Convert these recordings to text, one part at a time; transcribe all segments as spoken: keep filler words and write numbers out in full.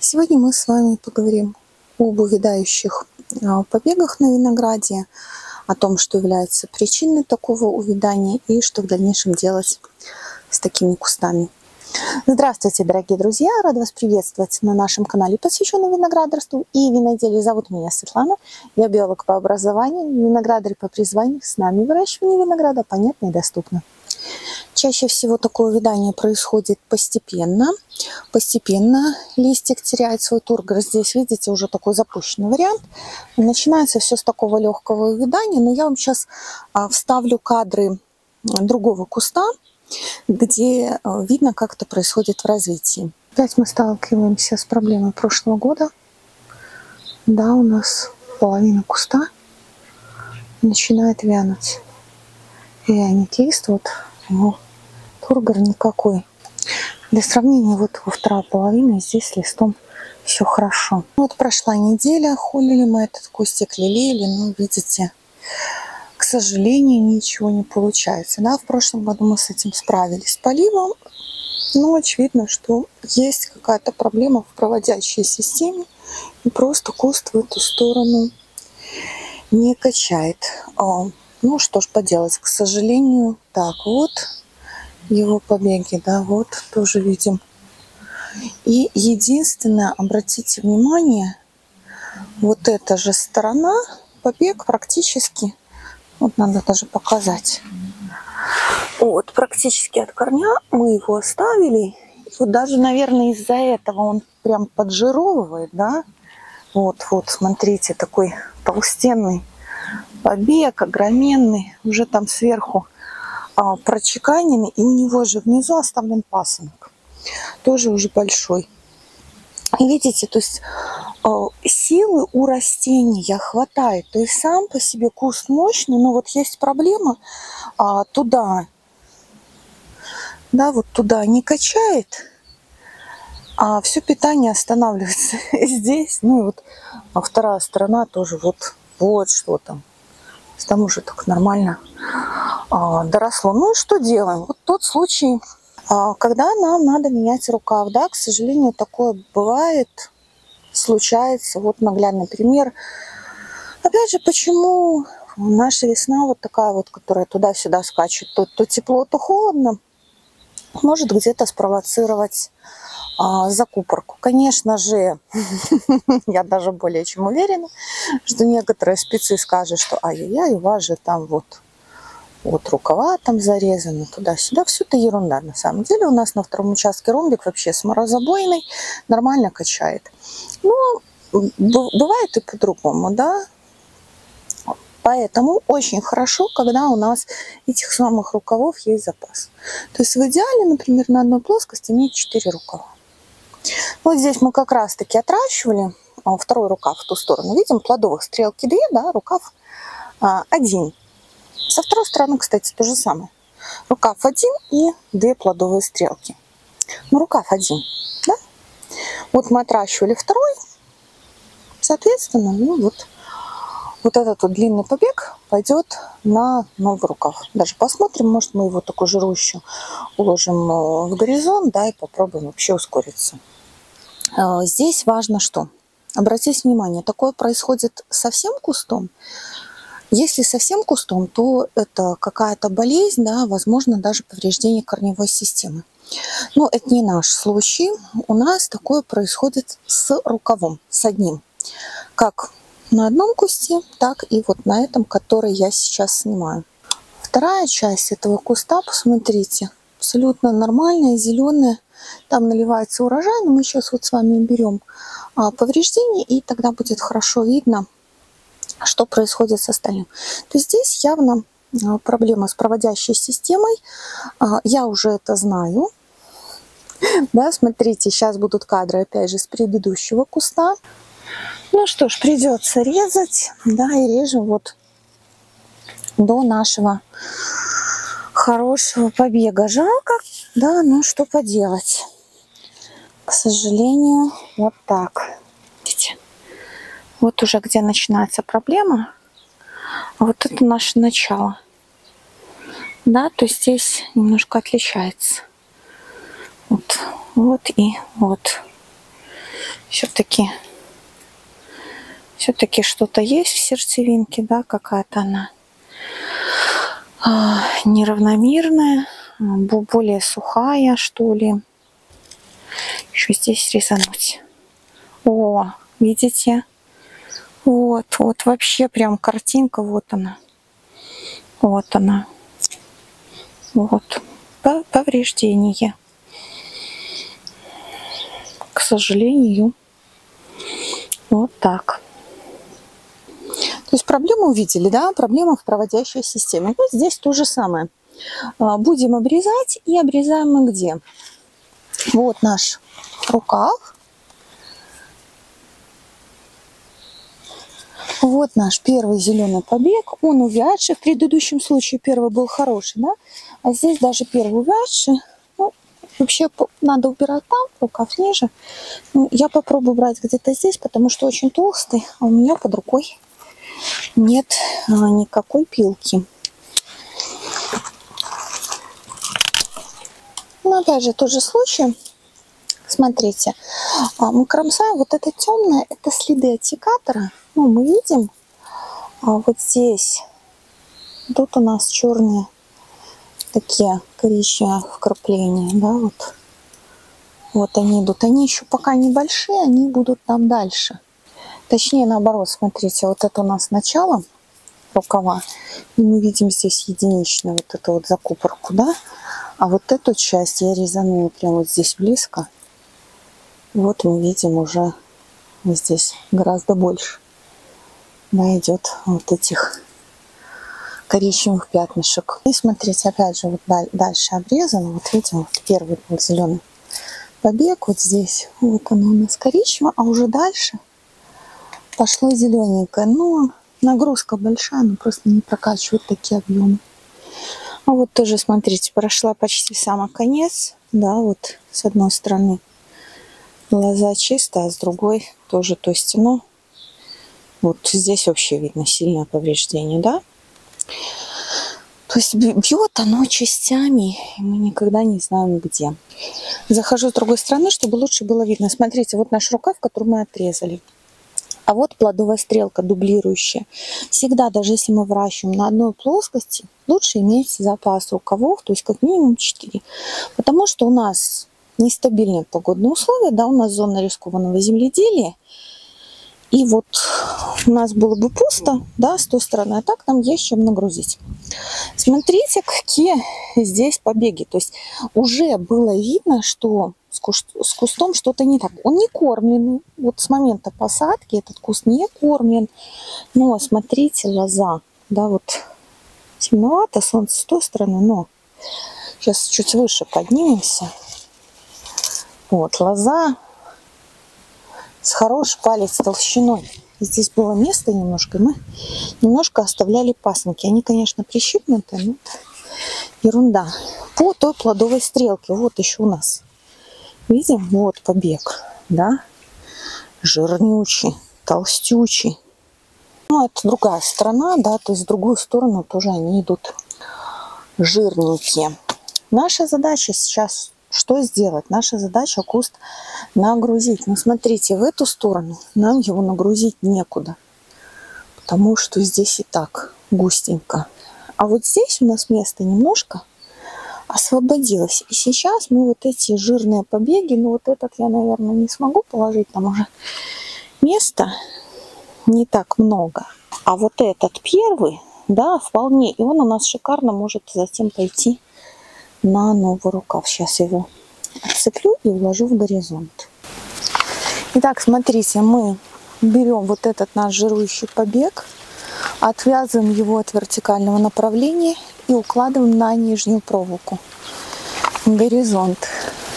Сегодня мы с вами поговорим об увядающих побегах на винограде, о том, что является причиной такого увядания и что в дальнейшем делать с такими кустами. Здравствуйте, дорогие друзья! Рада вас приветствовать на нашем канале, посвященном виноградарству и виноделию. Зовут меня Светлана, я биолог по образованию, виноградарь по призванию. С нами выращивание винограда понятно и доступно. Чаще всего такое увядание происходит постепенно. Постепенно листик теряет свой тургор. Здесь, видите, уже такой запущенный вариант. Начинается все с такого легкого увядания. Но я вам сейчас вставлю кадры другого куста, где видно, как это происходит в развитии. Опять мы сталкиваемся с проблемой прошлого года. Да, у нас половина куста начинает вянуть. Вянет лист, вот его тургор никакой. Для сравнения, вот во второй половине здесь с листом все хорошо. Вот прошла неделя, холили мы этот кустик, лелеяли, но видите, к сожалению, ничего не получается. Да, в прошлом году мы с этим справились с поливом, но очевидно, что есть какая-то проблема в проводящей системе, и просто куст в эту сторону не качает. Ну что ж поделать, к сожалению, так вот его побеги, да, вот тоже видим. И единственное, обратите внимание, вот эта же сторона, побег практически, вот надо даже показать, вот практически от корня мы его оставили. И вот даже, наверное, из-за этого он прям поджировывает, да, вот, вот, смотрите, такой толстенный побег, огроменный, уже там сверху а, прочеканенный, и у него же внизу оставлен пасынок, тоже уже большой. И видите, то есть а, силы у растения хватает, то есть сам по себе куст мощный, но вот есть проблема а, туда, да, вот туда не качает, а все питание останавливается здесь, ну и вот а вторая сторона тоже вот, вот что там. Там уже так нормально а, доросло. Ну и что делаем? Вот тот случай, а, когда нам надо менять рукав. Да, к сожалению, такое бывает, случается. Вот наглядный пример. Опять же, почему наша весна вот такая вот, которая туда-сюда скачет, то, то тепло, то холодно, может где-то спровоцировать а, закупорку. Конечно же, я даже более чем уверена, что некоторые спецы скажут, что ай-яй-яй, у вас же там вот, вот рукава там зарезаны, туда-сюда. Все это ерунда на самом деле. У нас на втором участке ромбик вообще с морозобойной нормально качает. Но бывает и по-другому, да. Поэтому очень хорошо, когда у нас этих самых рукавов есть запас. То есть в идеале, например, на одной плоскости иметь четыре рукава. Вот здесь мы как раз-таки отращивали а, второй рукав в ту сторону. Видим, плодовых стрелки две, да, рукав а, один. Со второй стороны, кстати, то же самое. Рукав один и две плодовые стрелки. Ну, рукав один, да? Вот мы отращивали второй, соответственно, ну вот. Вот этот вот длинный побег пойдет на новый рукав. Даже посмотрим, может мы его такую жирущую уложим в горизонт, да, и попробуем вообще ускориться. Здесь важно что? Обратите внимание, такое происходит со всем кустом. Если совсем кустом, то это какая-то болезнь, да, возможно даже повреждение корневой системы. Но это не наш случай. У нас такое происходит с рукавом, с одним. Как на одном кусте, так и вот на этом, который я сейчас снимаю. Вторая часть этого куста, посмотрите, абсолютно нормальная, зеленая. Там наливается урожай, но мы сейчас вот с вами берем повреждения, и тогда будет хорошо видно, что происходит с остальным. То есть здесь явно проблема с проводящей системой. Я уже это знаю. Да, смотрите, сейчас будут кадры опять же с предыдущего куста. Ну что ж, придется резать, да, и режем вот до нашего хорошего побега. Жалко, да, ну что поделать. К сожалению, вот так. Видите? Вот уже где начинается проблема, а вот это наше начало. Да, то есть здесь немножко отличается. Вот, вот и вот. все-таки все-таки что-то есть в сердцевинке, да, какая-то она а, неравномерная, более сухая, что ли. Еще здесь резануть. О, видите? Вот, вот вообще прям картинка, вот она. Вот она. Вот. Повреждение. К сожалению. Вот так. То есть проблему увидели, да? Проблема в проводящей системе. Ну, здесь то же самое. Будем обрезать. И обрезаем мы где? Вот наш рукав. Вот наш первый зеленый побег. Он увядший. В предыдущем случае первый был хороший, да? А здесь даже первый увядший. Ну, вообще надо убирать там, рукав ниже. Ну, я попробую брать где-то здесь, потому что очень толстый. А у меня под рукой нет а, никакой пилки. Но опять же, тот же случай. Смотрите, мы кромсаем, вот это темное, это следы от секатора. Ну, мы видим, а вот здесь, тут у нас черные такие коричневые вкрапления, да, вот. Вот они идут. Они еще пока небольшие, они будут там дальше. Точнее, наоборот, смотрите, вот это у нас начало рукава. И мы видим здесь единичную вот эту вот закупорку, да. А вот эту часть я резанула прямо вот здесь близко. Вот мы видим уже здесь гораздо больше. Да, идет вот этих коричневых пятнышек. И смотрите, опять же, вот дальше обрезано. Вот видим, вот первый вот зеленый побег вот здесь. Вот оно у нас коричневое, а уже дальше пошло зелененькое. Но нагрузка большая, но просто не прокачивает такие объемы. А вот тоже, смотрите, прошла почти самый конец. Да, вот с одной стороны лоза чистая, а с другой тоже, то есть, ну, вот здесь вообще видно сильное повреждение, да? То есть бьет оно частями, и мы никогда не знаем где. Захожу с другой стороны, чтобы лучше было видно. Смотрите, вот наш рукав, который мы отрезали. А вот плодовая стрелка дублирующая. Всегда, даже если мы выращиваем на одной плоскости, лучше иметь запас рукавов, то есть как минимум четыре. Потому что у нас нестабильные погодные условия, да, у нас зона рискованного земледелия. И вот у нас было бы пусто, да, с той стороны, а так нам есть чем нагрузить. Смотрите, какие здесь побеги. То есть уже было видно, что с, куст, с кустом что-то не так. Он не кормленный. Вот с момента посадки этот куст не кормлен. Но смотрите, лоза, да, вот темновато, солнце с той стороны, но сейчас чуть выше поднимемся. Вот, лоза с хорошей палец толщиной. Здесь было место немножко, и мы немножко оставляли пасынки. Они, конечно, прищипнуты, но ерунда. По той плодовой стрелке, вот еще у нас. Видим, вот побег, да, жирнючий, толстючий. Ну, это другая сторона, да, то есть в другую сторону тоже они идут жирненькие. Наша задача сейчас что сделать? Наша задача куст нагрузить. Но смотрите, в эту сторону нам его нагрузить некуда, потому что здесь и так густенько. А вот здесь у нас место немножко освободилось. И сейчас мы вот эти жирные побеги, ну вот этот я, наверное, не смогу положить, там уже места не так много. А вот этот первый, да, вполне. И он у нас шикарно может затем пойти на новый рукав. Сейчас его отцеплю и уложу в горизонт. Итак, смотрите, мы берем вот этот наш жирующий побег, отвязываем его от вертикального направления и укладываем на нижнюю проволоку, горизонт.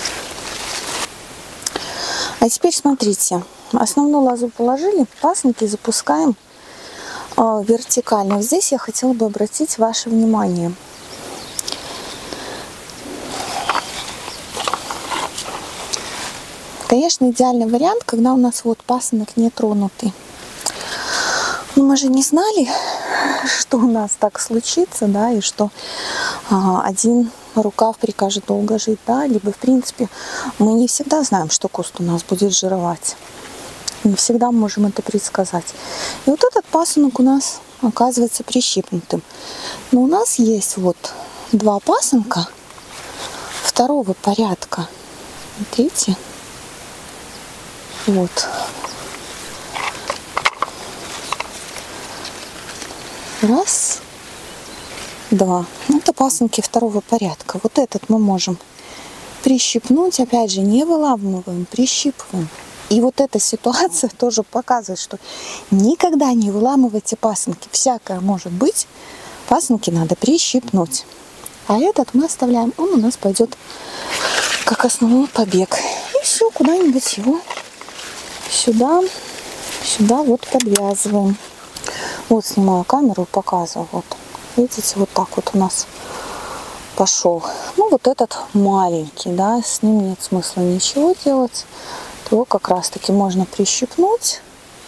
А теперь смотрите, основную лозу положили, пасынки запускаем э, вертикально. Здесь я хотела бы обратить ваше внимание. Конечно, идеальный вариант, когда у нас вот пасынок не тронутый. Но мы же не знали, что у нас так случится, да, и что а, один рукав прикажет долго жить, да, либо в принципе мы не всегда знаем, что куст у нас будет жировать. Не всегда можем это предсказать. И вот этот пасынок у нас оказывается прищипнутым. Но у нас есть вот два пасынка второго порядка. Смотрите. Вот. Раз, два. Это пасынки второго порядка. Вот этот мы можем прищипнуть. Опять же, не выламываем, прищипываем. И вот эта ситуация тоже показывает, что никогда не выламывайте пасынки. Всякое может быть. Пасынки надо прищипнуть. А этот мы оставляем. Он у нас пойдет как основной побег. И все, куда-нибудь его сюда, сюда вот подвязываем. Вот снимаю камеру и показываю. Вот. Видите, вот так вот у нас пошел. Ну вот этот маленький, да, с ним нет смысла ничего делать. Его как раз таки можно прищипнуть.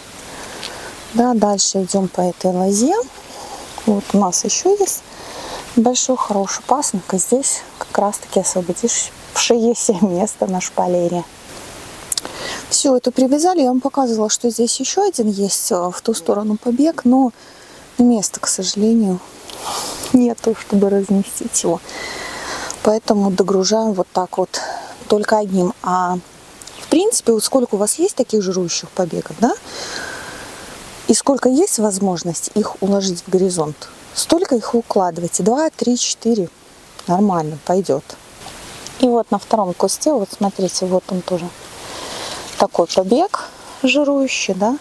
Да, дальше идем по этой лозе. Вот у нас еще есть большой хороший пасынок. И здесь как раз таки освободившееся место на шпалере. Все это привязали. Я вам показывала, что здесь еще один есть в ту сторону побег. Но места, к сожалению, нету, чтобы разместить его. Поэтому догружаем вот так вот только одним. А в принципе, вот сколько у вас есть таких жирующих побегов, да? И сколько есть возможность их уложить в горизонт, столько их укладывайте. Два, три, четыре. Нормально, пойдет. И вот на втором кусте, вот смотрите, вот он тоже такой побег жирующий, да?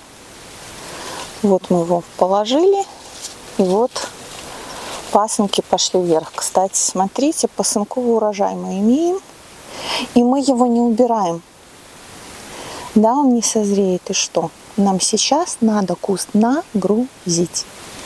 Вот мы его положили. И вот пасынки пошли вверх. Кстати, смотрите, пасынковый урожай мы имеем. И мы его не убираем. Да, он не созреет. И что? Нам сейчас надо куст нагрузить,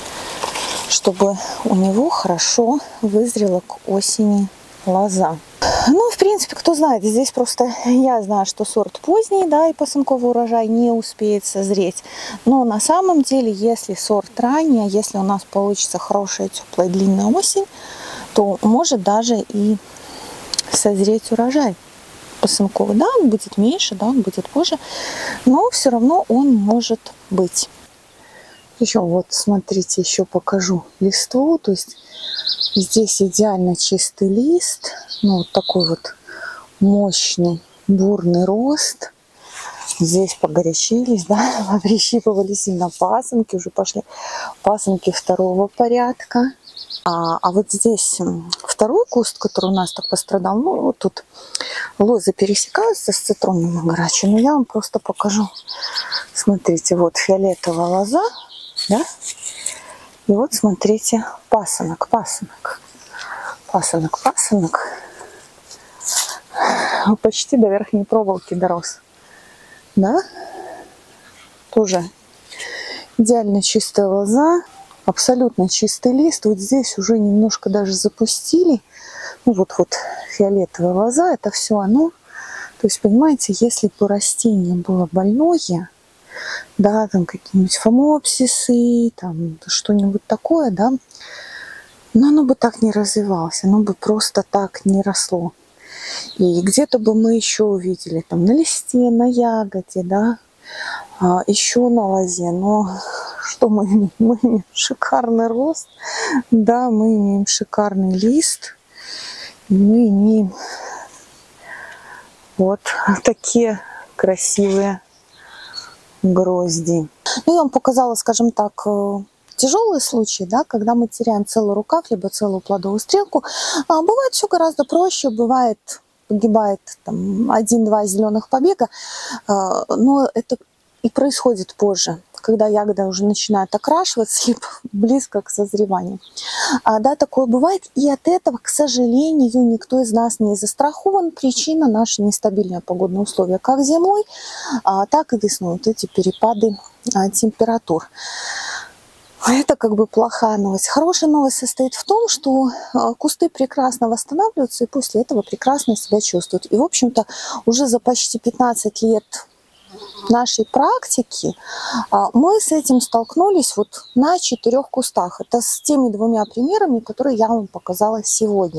чтобы у него хорошо вызрела к осени лоза. Ну, в принципе, кто знает, здесь просто я знаю, что сорт поздний, да, и пасынковый урожай не успеет созреть. Но на самом деле, если сорт ранний, если у нас получится хорошая, теплая, длинная осень, то может даже и созреть урожай пасынковый. Да, он будет меньше, да, он будет позже, но все равно он может быть. Еще вот, смотрите, еще покажу листву. То есть здесь идеально чистый лист. Ну, вот такой вот мощный, бурный рост. Здесь погорячились, да, поприщипывали сильно пасынки. Уже пошли пасынки второго порядка. А, а вот здесь второй куст, который у нас так пострадал, ну, вот тут лозы пересекаются с цитронным агарачем, но я вам просто покажу. Смотрите, вот фиолетовая лоза, да, и вот смотрите, пасынок, пасынок, пасынок, пасынок, почти до верхней проволоки дорос, да, тоже идеально чистая лоза. Абсолютно чистый лист. Вот здесь уже немножко даже запустили. Ну вот-вот фиолетовая лоза, это все оно. То есть, понимаете, если бы растение было больное, да, там какие-нибудь фомопсисы, там что-нибудь такое, да, но оно бы так не развивалось, оно бы просто так не росло. И где-то бы мы еще увидели там на листе, на ягоде, да, а, еще на лозе, но что мы имеем? Мы имеем шикарный рост, да, мы имеем шикарный лист, мы имеем вот такие красивые грозди. Ну, я вам показала, скажем так, тяжелые случаи, да, когда мы теряем целый рукав, либо целую плодовую стрелку. А бывает все гораздо проще, бывает погибает там один-два зеленых побега, но это и происходит позже, когда ягода уже начинает окрашиваться, либо близко к созреванию. А, да, такое бывает. И от этого, к сожалению, никто из нас не застрахован. Причина — наши нестабильные погодные условия, как зимой, а, так и весной. Вот эти перепады а, температур. Это как бы плохая новость. Хорошая новость состоит в том, что кусты прекрасно восстанавливаются и после этого прекрасно себя чувствуют. И, в общем-то, уже за почти пятнадцать лет нашей практики мы с этим столкнулись вот на четырех кустах. Это с теми двумя примерами, которые я вам показала сегодня.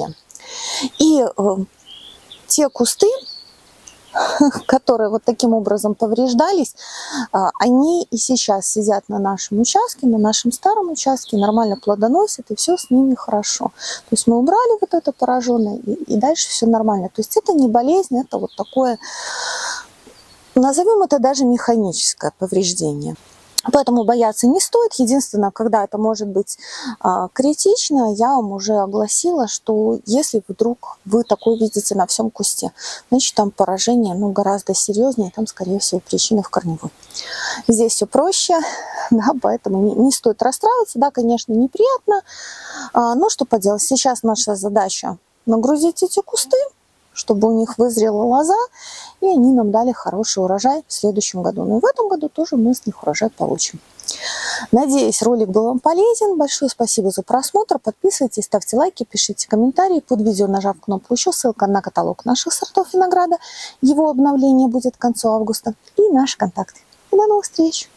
И э, те кусты, которые вот таким образом повреждались, они и сейчас сидят на нашем участке, на нашем старом участке, нормально плодоносят, и все с ними хорошо. То есть мы убрали вот это пораженное, и, и дальше все нормально. То есть это не болезнь, это вот такое, назовем это даже механическое повреждение. Поэтому бояться не стоит. Единственное, когда это может быть а, критично, я вам уже огласила, что если вдруг вы такое видите на всем кусте, значит там поражение ну, гораздо серьезнее, там, скорее всего, причина в корневой. Здесь все проще, да, поэтому не, не стоит расстраиваться. Да, конечно, неприятно, а, но что поделать. Сейчас наша задача нагрузить эти кусты, чтобы у них вызрела лоза, и они нам дали хороший урожай в следующем году. Но и в этом году тоже мы с них урожай получим. Надеюсь, ролик был вам полезен. Большое спасибо за просмотр. Подписывайтесь, ставьте лайки, пишите комментарии. Под видео, нажав кнопку «Еще», ссылка на каталог наших сортов винограда. Его обновление будет к концу августа. И наши контакты. И до новых встреч!